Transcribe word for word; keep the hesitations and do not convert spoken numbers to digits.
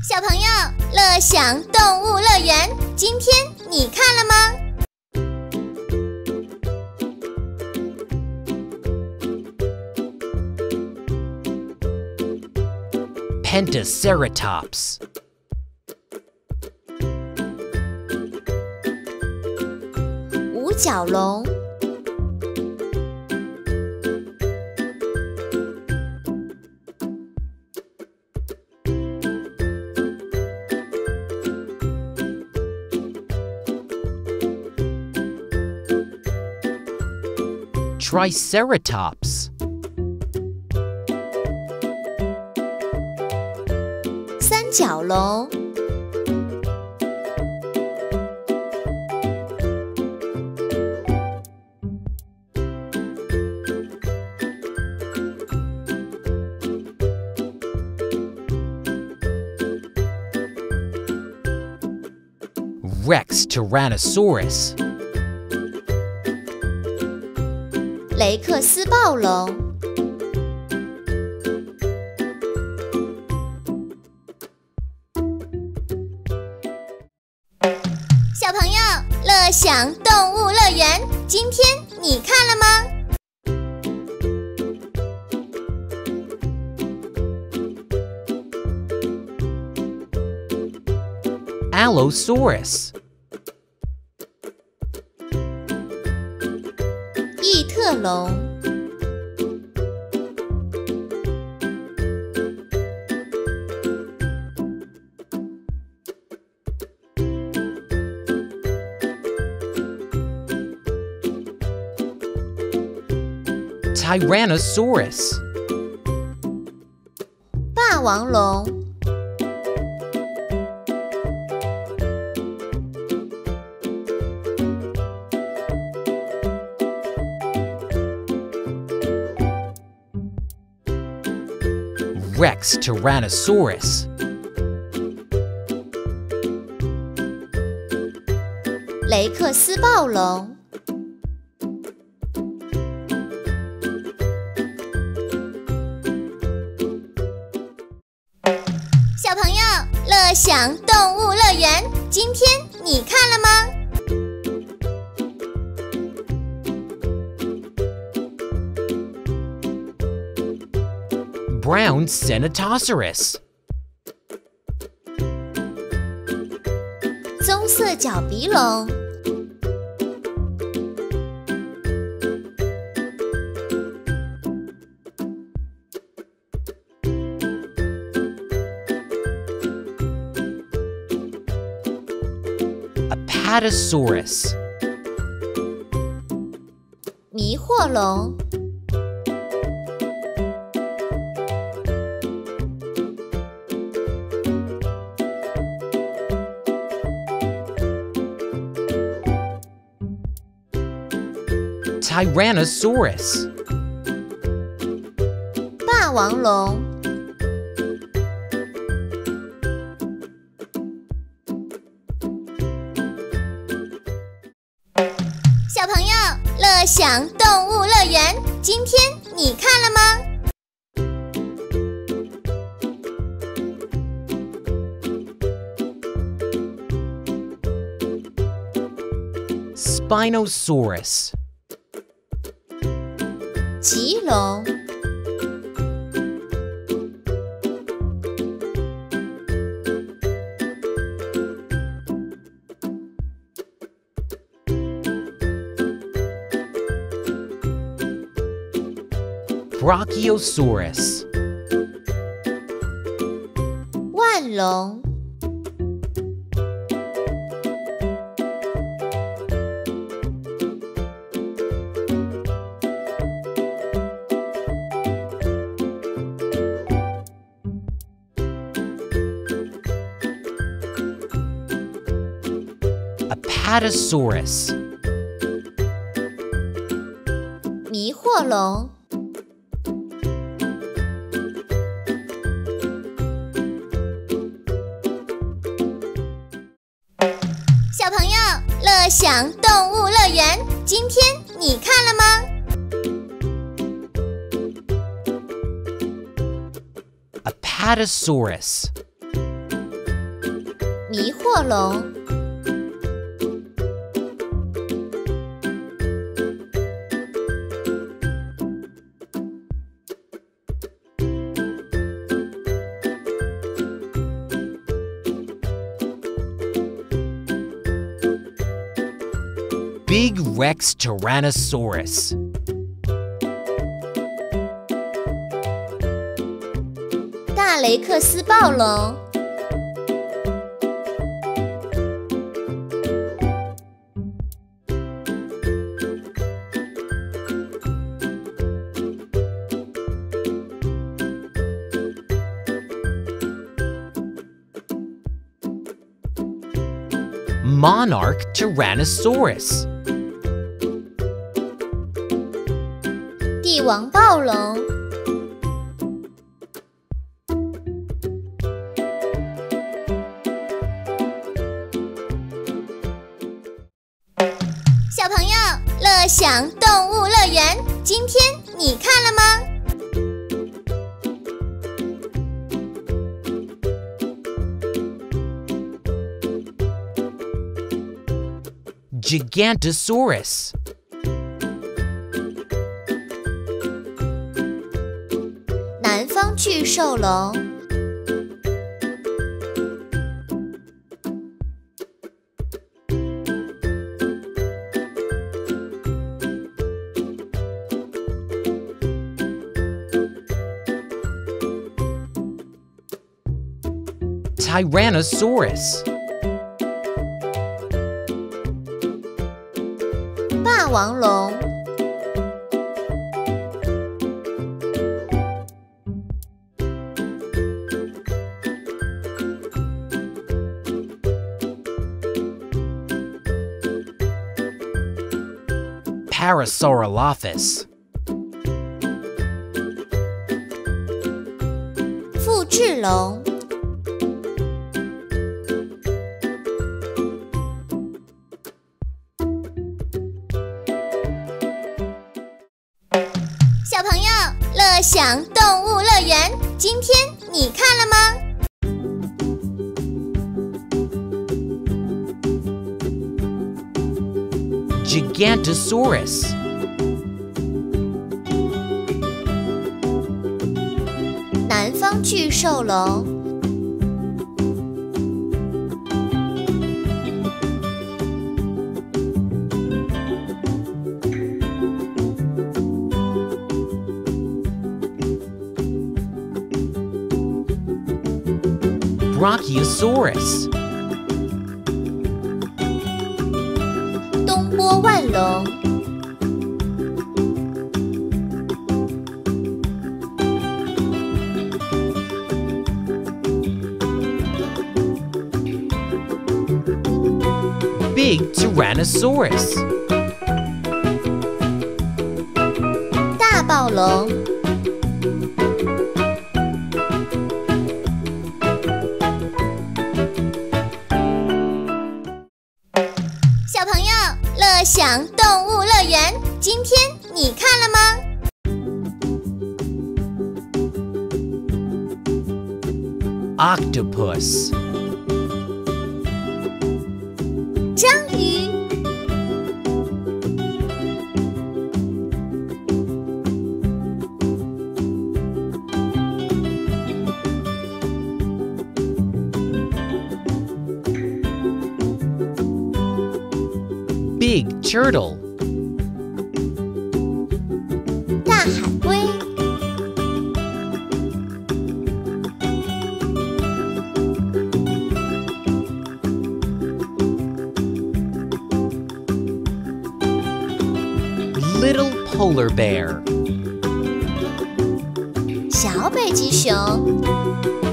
小朋友，乐享动物乐园，今天你看了吗？ Triceratops. 五角龙。 Triceratops. 三角龙。 Rex Tyrannosaurus. 雷克斯暴龙。 小朋友，乐享动物乐园，今天你看了吗？ Allosaurus. 异特龙。 Tyrannosaurus. 霸王龙。 Rex Tyrannosaurus. 雷克斯暴龙。 小朋友，乐享动物乐园，今天你看了吗？ Brown Ceratosaurus. 棕色角鼻龙。 Apatosaurus. 迷惑龙。 Tyrannosaurus. 霸王龙。 小朋友，乐享动物乐园，今天你看了吗？ Spinosaurus. 棘龙。 Brachiosaurus. 万龙。 Apatosaurus. 迷惑龙。 小朋友，乐享动物乐园，今天你看了吗？ Apatosaurus. 迷惑龙。 Big Rex Tyrannosaurus. 大雷克斯暴龙。 Monarch Tyrannosaurus. 帝王暴龙。小朋友，乐享动物乐园，今天你看了吗？ Gigantosaurus. 南方巨兽龙。 Tyrannosaurus. 霸王龙。 Parasaurolophus. 复制龙。小朋友，乐享动物乐园，今天你看了吗？ Gigantosaurus. 南方巨兽龙。 Brachiosaurus. 东波万龙。 Big Tyrannosaurus. 大暴龙。小朋友，乐享动物乐园，今天你看了吗？ Octopus. 章鱼。 Big Turtle. 大海龟。 Little Polar Bear. 小北极熊。